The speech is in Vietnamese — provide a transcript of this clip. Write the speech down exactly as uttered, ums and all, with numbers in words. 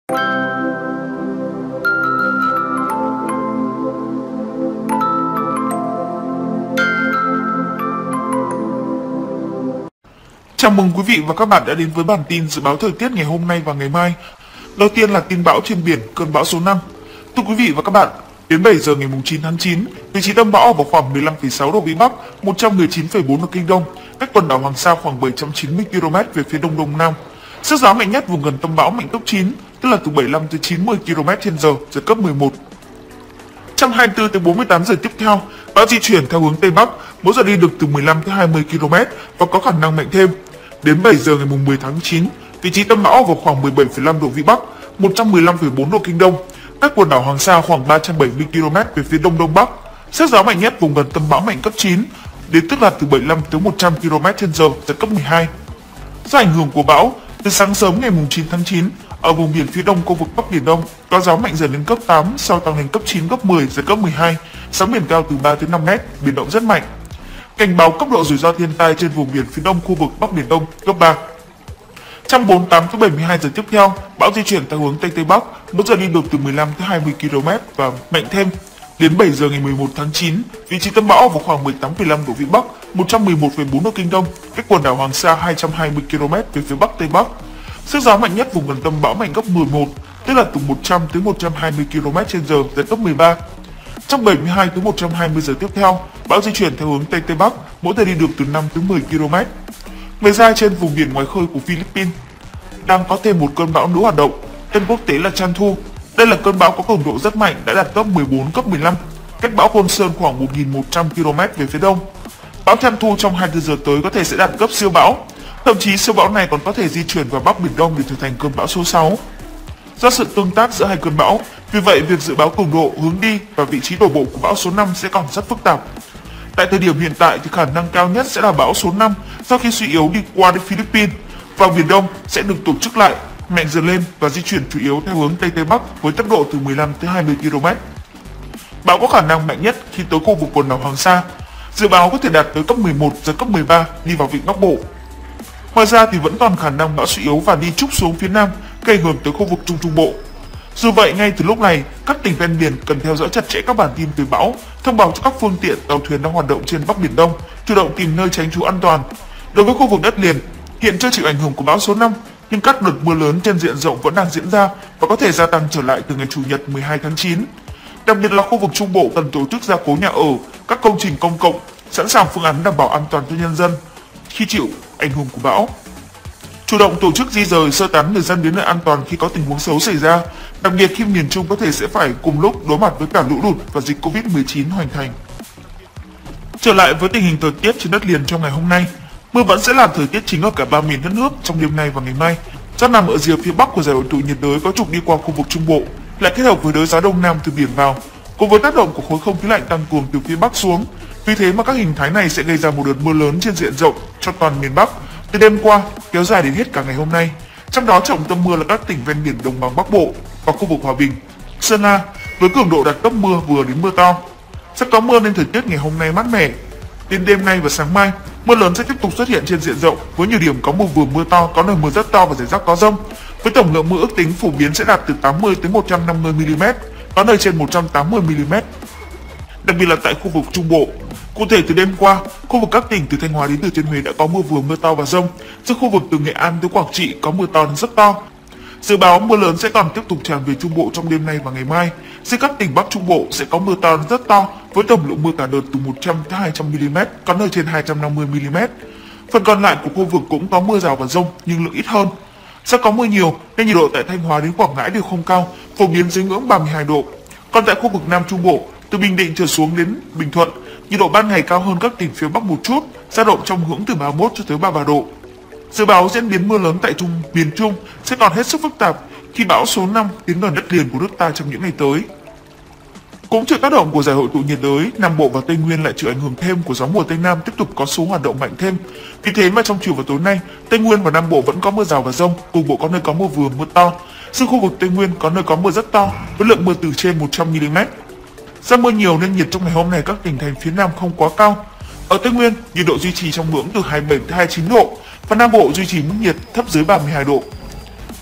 Chào mừng quý vị và các bạn đã đến với bản tin dự báo thời tiết ngày hôm nay và ngày mai. Đầu tiên là tin bão trên biển, cơn bão số năm. Thưa quý vị và các bạn, đến bảy giờ ngày chín tháng chín, vị trí tâm bão ở vào khoảng mười lăm phẩy sáu độ vĩ Bắc, một trăm mười chín phẩy bốn độ Kinh Đông, cách quần đảo Hoàng Sa khoảng bảy trăm chín mươi ki lô mét về phía đông đông nam. Sức gió mạnh nhất vùng gần tâm bão mạnh cấp chín, tức là từ bảy mươi lăm tới chín mươi ki lô mét trên giờ, giật cấp mười một. Trong hai mươi tư tới bốn mươi tám giờ tiếp theo, bão di chuyển theo hướng tây bắc, mỗi giờ đi được từ mười lăm tới hai mươi ki lô mét và có khả năng mạnh thêm. Đến bảy giờ ngày mười tháng chín, vị trí tâm bão vào khoảng mười bảy phẩy năm độ vĩ Bắc, một trăm mười lăm phẩy bốn độ Kinh Đông, cách quần đảo Hoàng Sa khoảng ba trăm bảy mươi ki lô mét về phía đông đông bắc. Sức gió mạnh nhất vùng gần tâm bão mạnh cấp chín, đến tức là từ bảy mươi lăm tới một trăm ki lô mét trên giờ, giật cấp mười hai. Do ảnh hưởng của bão, từ sáng sớm ngày chín tháng chín, ở vùng biển phía đông khu vực Bắc Biển Đông có gió mạnh dần lên cấp tám, sau tăng lên cấp chín, cấp mười, giật cấp mười hai, sóng biển cao từ ba tới năm mét, biển động rất mạnh. Cảnh báo cấp độ rủi ro thiên tai trên vùng biển phía đông khu vực Bắc Biển Đông cấp ba. Trong bốn mươi tám tới bảy mươi hai giờ tiếp theo, bão di chuyển theo hướng tây tây bắc, mỗi giờ đi được từ mười lăm tới hai mươi ki lô mét và mạnh thêm. Đến bảy giờ ngày mười một tháng chín, vị trí tâm bão vào khoảng mười tám phẩy năm độ vĩ Bắc, một trăm mười một phẩy bốn độ Kinh Đông, cách quần đảo Hoàng Sa hai trăm hai mươi ki lô mét về phía bắc tây bắc. Sức gió mạnh nhất vùng gần tâm bão mạnh cấp mười một, tức là từ một trăm tới một trăm hai mươi ki lô mét trên giờ, giật cấp mười ba. Trong bảy mươi hai tới một trăm hai mươi giờ tiếp theo, bão di chuyển theo hướng tây tây bắc, mỗi giờ đi được từ năm tới mười ki lô mét. Ngoài ra, trên vùng biển ngoài khơi của Philippines đang có thêm một cơn bão nữa hoạt động, tên quốc tế là Chantu. Đây là cơn bão có cường độ rất mạnh, đã đạt cấp mười bốn, cấp mười lăm, cách bão Côn Sơn khoảng một nghìn một trăm ki lô mét về phía đông. Bão Chantu trong hai mươi tư giờ tới có thể sẽ đạt cấp siêu bão, thậm chí siêu bão này còn có thể di chuyển vào Bắc Biển Đông để trở thành cơn bão số sáu. Do sự tương tác giữa hai cơn bão, vì vậy việc dự báo cường độ, hướng đi và vị trí đổ bộ của bão số năm sẽ còn rất phức tạp. Tại thời điểm hiện tại thì khả năng cao nhất sẽ là bão số năm sau khi suy yếu đi qua đến Philippines, vào Biển Đông sẽ được tổ chức lại, mạnh dần lên và di chuyển chủ yếu theo hướng tây tây bắc với tốc độ từ mười lăm tới hai mươi ki lô mét. Bão có khả năng mạnh nhất khi tới khu vực quần đảo Hoàng Sa, dự báo có thể đạt tới cấp mười một, giật cấp mười ba đi vào vịnh Bắc Bộ. Ngoài ra thì vẫn còn khả năng bão suy yếu và đi trúc xuống phía nam, gây ảnh hưởng tới khu vực Trung Trung Bộ. Dù vậy, ngay từ lúc này, các tỉnh ven biển cần theo dõi chặt chẽ các bản tin về bão, thông báo cho các phương tiện tàu thuyền đang hoạt động trên Bắc Biển Đông, chủ động tìm nơi tránh trú an toàn. Đối với khu vực đất liền, hiện chưa chịu ảnh hưởng của bão số năm, nhưng các đợt mưa lớn trên diện rộng vẫn đang diễn ra và có thể gia tăng trở lại từ ngày Chủ nhật mười hai tháng chín. Đặc biệt là khu vực Trung Bộ cần tổ chức gia cố nhà ở, các công trình công cộng, sẵn sàng phương án đảm bảo an toàn cho nhân dân khi chịu ảnh hưởng của bão. Chủ động tổ chức di rời sơ tán người dân đến nơi an toàn khi có tình huống xấu xảy ra, đặc biệt khi miền Trung có thể sẽ phải cùng lúc đối mặt với cả lũ lụt và dịch Covid mười chín hoành hành. Trở lại với tình hình thời tiết trên đất liền trong ngày hôm nay, mưa vẫn sẽ là thời tiết chính ở cả ba miền đất nước trong đêm nay và ngày mai. Do nằm ở rìa phía bắc của giải hội tụ nhiệt đới có trục đi qua khu vực Trung Bộ, lại kết hợp với đới gió đông nam từ biển vào, cùng với tác động của khối không khí lạnh tăng cường từ phía bắc xuống. Vì thế mà các hình thái này sẽ gây ra một đợt mưa lớn trên diện rộng cho toàn miền Bắc từ đêm qua kéo dài đến hết cả ngày hôm nay. Trong đó trọng tâm mưa là các tỉnh ven biển đồng bằng Bắc Bộ và khu vực Hòa Bình, Sơn La với cường độ đạt cấp mưa vừa đến mưa to. Sẽ có mưa nên thời tiết ngày hôm nay mát mẻ. Đến đêm nay và sáng mai, mưa lớn sẽ tiếp tục xuất hiện trên diện rộng với nhiều điểm có mưa vừa mưa to, có nơi mưa rất to và rải rác có dông. Với tổng lượng mưa ước tính phổ biến sẽ đạt từ tám mươi tới một trăm năm mươi mi li mét, có nơi trên một trăm tám mươi mi li mét. Đặc biệt là tại khu vực Trung Bộ. Cụ thể từ đêm qua, khu vực các tỉnh từ Thanh Hóa đến Thừa Thiên Huế đã có mưa vừa mưa to và dông. Riêng khu vực từ Nghệ An tới Quảng Trị có mưa to đến rất to. Dự báo mưa lớn sẽ còn tiếp tục tràn về Trung Bộ trong đêm nay và ngày mai. Riêng các tỉnh Bắc Trung Bộ sẽ có mưa to đến rất to với tổng lượng mưa cả đợt từ một trăm tới hai trăm mi li mét, có nơi trên hai trăm năm mươi mi li mét. Phần còn lại của khu vực cũng có mưa rào và dông nhưng lượng ít hơn. Sẽ có mưa nhiều nên nhiệt độ tại Thanh Hóa đến Quảng Ngãi đều không cao, phổ biến dưới ngưỡng ba mươi hai độ. Còn tại khu vực Nam Trung Bộ, từ Bình Định trở xuống đến Bình Thuận, nhiệt độ ban ngày cao hơn các tỉnh phía Bắc một chút, dao động trong ngưỡng từ ba mươi mốt cho tới ba mươi ba độ. Dự báo diễn biến mưa lớn tại Trung miền Trung sẽ còn hết sức phức tạp khi bão số năm tiến gần đất liền của nước ta trong những ngày tới. Cũng chịu tác động của giải hội tụ nhiệt đới, Nam Bộ và Tây Nguyên lại chịu ảnh hưởng thêm của gió mùa Tây Nam tiếp tục có xu hoạt động mạnh thêm. Vì thế mà trong chiều và tối nay, Tây Nguyên và Nam Bộ vẫn có mưa rào và dông, cục bộ có nơi có mưa vừa mưa to. Riêng khu vực Tây Nguyên có nơi có mưa rất to với lượng mưa từ trên một trăm mi li mét. Do mưa nhiều nên nhiệt trong ngày hôm nay các tỉnh thành phía Nam không quá cao. Ở Tây Nguyên, nhiệt độ duy trì trong ngưỡng từ hai mươi bảy tới hai mươi chín độ và Nam Bộ duy trì mức nhiệt thấp dưới ba mươi hai độ.